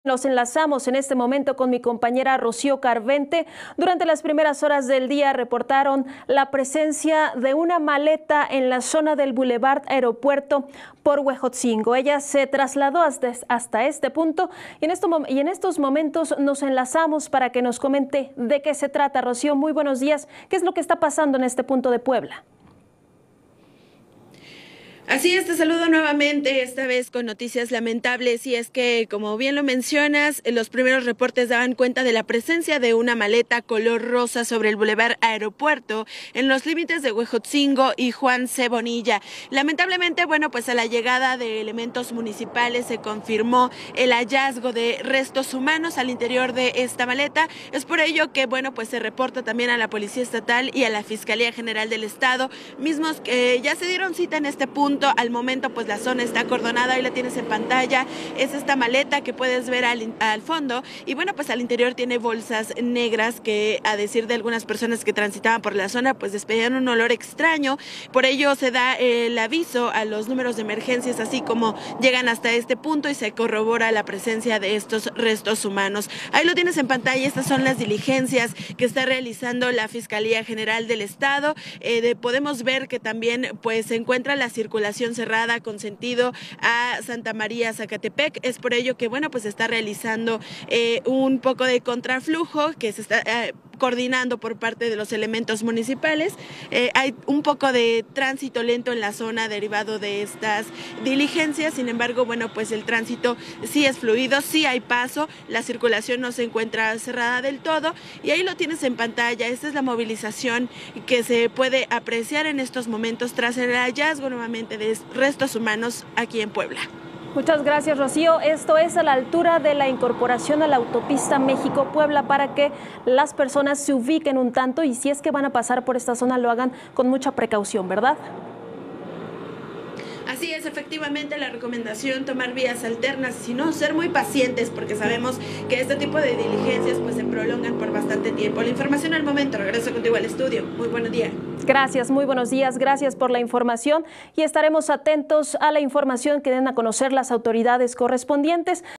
Nos enlazamos en este momento con mi compañera Rocío Carvente. Durante las primeras horas del día reportaron la presencia de una maleta en la zona del Boulevard Aeropuerto por Huejotzingo. Ella se trasladó hasta este punto y en estos momentos nos enlazamos para que nos comente de qué se trata. Rocío, muy buenos días. ¿Qué es lo que está pasando en este punto de Puebla? Así es, te saludo nuevamente, esta vez con noticias lamentables, y es que, como bien lo mencionas, los primeros reportes daban cuenta de la presencia de una maleta color rosa sobre el Boulevard Aeropuerto en los límites de Huejotzingo y Juan C. Bonilla. Lamentablemente, bueno, pues a la llegada de elementos municipales se confirmó el hallazgo de restos humanos al interior de esta maleta. Es por ello que, bueno, pues se reporta también a la Policía Estatal y a la Fiscalía General del Estado, mismos que ya se dieron cita en este punto. Al momento pues la zona está acordonada, ahí la tienes en pantalla, es esta maleta que puedes ver al fondo, y bueno, pues al interior tiene bolsas negras que, a decir de algunas personas que transitaban por la zona, pues despedían un olor extraño. Por ello se da el aviso a los números de emergencias, así como llegan hasta este punto y se corrobora la presencia de estos restos humanos. Ahí lo tienes en pantalla, estas son las diligencias que está realizando la Fiscalía General del Estado. Podemos ver que también pues se encuentra la circulación cerrada con sentido a Santa María, Zacatepec. Es por ello que, bueno, pues se está realizando un poco de contraflujo que se está coordinando por parte de los elementos municipales. Hay un poco de tránsito lento en la zona derivado de estas diligencias. Sin embargo, bueno, pues el tránsito sí es fluido, sí hay paso, la circulación no se encuentra cerrada del todo, y ahí lo tienes en pantalla. Esta es la movilización que se puede apreciar en estos momentos tras el hallazgo nuevamente de restos humanos aquí en Puebla. Muchas gracias, Rocío. Esto es a la altura de la incorporación a la autopista México-Puebla, para que las personas se ubiquen un tanto y si es que van a pasar por esta zona lo hagan con mucha precaución, ¿verdad? Así es, efectivamente, la recomendación: tomar vías alternas, y si no, ser muy pacientes, porque sabemos que este tipo de diligencias pues se prolongan por bastante tiempo. La información al momento. Regreso contigo al estudio. Muy buenos días. Gracias, muy buenos días. Gracias por la información y estaremos atentos a la información que den a conocer las autoridades correspondientes.